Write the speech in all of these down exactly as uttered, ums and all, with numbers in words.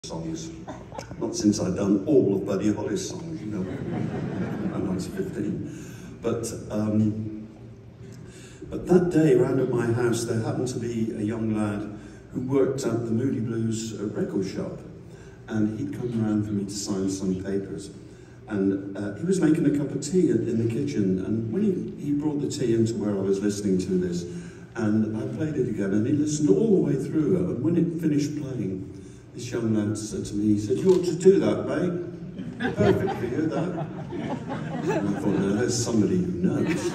songs. Not since I'd done all of Buddy Holly's songs, you know, when I was fifteen. But, um, but that day, round at my house, there happened to be a young lad who worked at the Moody Blues record shop. And he'd come around for me to sign some papers. And uh, he was making a cup of tea in the kitchen. And when he, he brought the tea into where I was listening to this, and I played it again, and he listened all the way through it. And when it finished playing, this young lad said to me, he said, "You ought to do that, mate. Perfect for you, that." And I thought, now there's somebody who knows.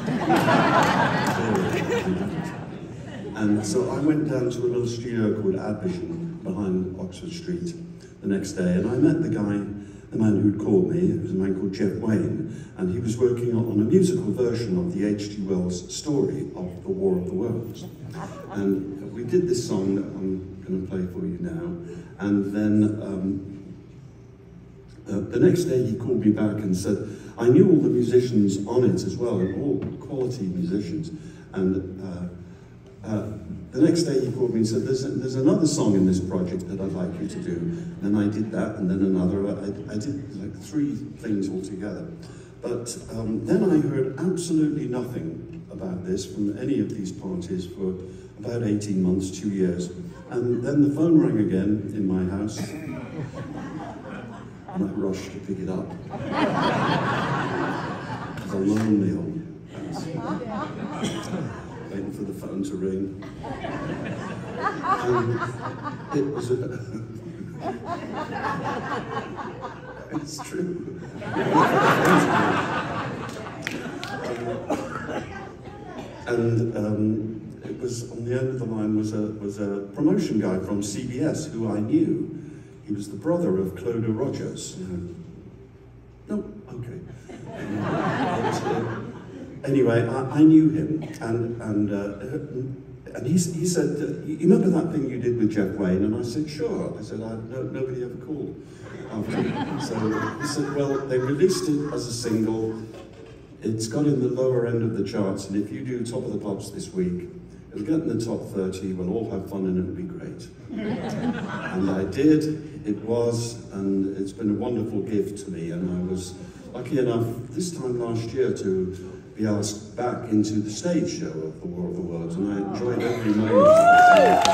And so I went down to a little studio called Advision behind Oxford Street the next day, and I met the guy, the man who'd called me. It was a man called Jeff Wayne, and he was working on, on a musical version of the H G Wells story of The War of the Worlds. And we did this song that I'm going to play for you now. And then um, uh, the next day he called me back and said, I knew all the musicians on it as well, and all quality musicians. And uh, uh, the next day he called me and said, there's, a, there's another song in this project that I'd like you to do. And I did that, and then another. I, I did like three things altogether. But um, then I heard absolutely nothing about this from any of these parties for about eighteen months, two years. And then the phone rang again in my house, and I rushed to pick it up. It was a lonely old house, waiting for the phone to ring. And it was a... It's true. and um, it was on the end of the line was a was a promotion guy from C B S who I knew. He was the brother of Clodagh Rogers. No, okay. Um, but, uh, anyway, I, I knew him, and and uh, and he he said, "You remember that thing you did with Jeff Wayne?" And I said, "Sure." I said, I, no, "Nobody ever called." After. So he said, "Well, they released it as a single. It's got in the lower end of the charts, and if you do Top of the Pops this week, it'll get in the top thirty, we'll all have fun and it'll be great." And I did, it was, and it's been a wonderful gift to me, and I was lucky enough this time last year to be asked back into the stage show of The War of the Worlds, and I enjoyed every moment of it.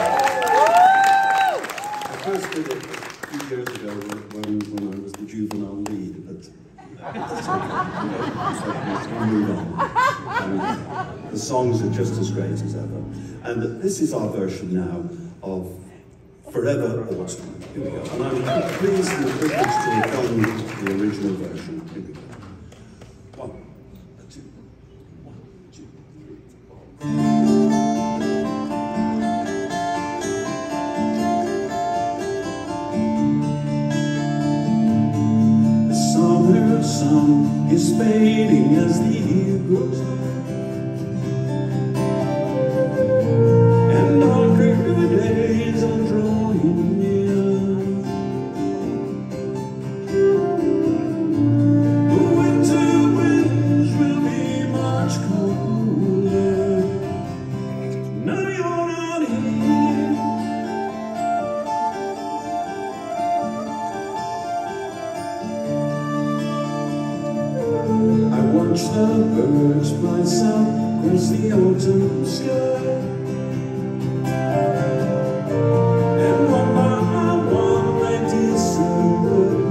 I first did it a few years ago when, when I was the juvenile lead, but that's okay, you know, so we move on. And the songs are just as great as ever. And this is our version now of Forever Autumn. Here we go. And I'm pleased and privileged to have done the original version. Here we go. One, two, one, two, three, four. The sun is fading as the year goes on, and darker days are drawing near. The winter winds will be much colder. Now you're not here. Watch the birds fly south across the autumn sky, and one by one they disappear.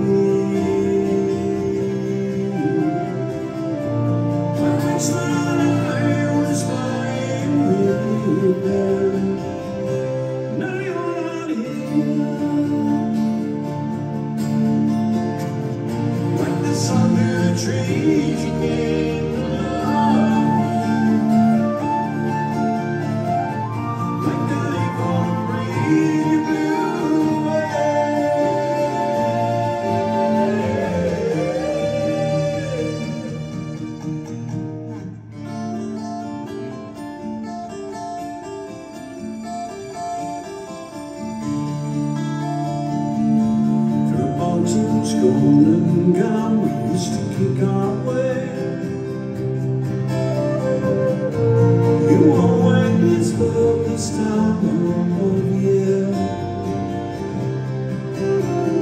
I wish that I was flying with them. Now you're not here, like the summer trees again. Autumn's gone and gone, we used to kick our way. You always love this time of year.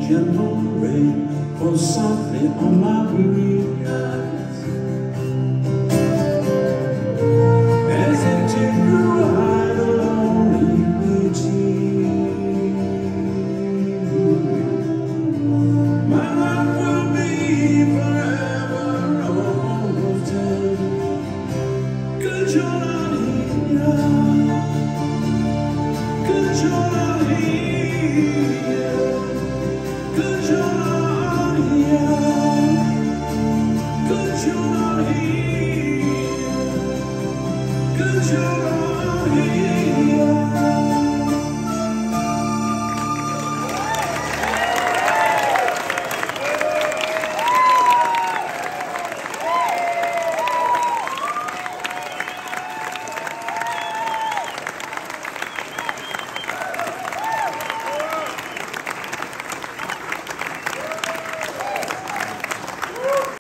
gentle rain falls softly on my Maria.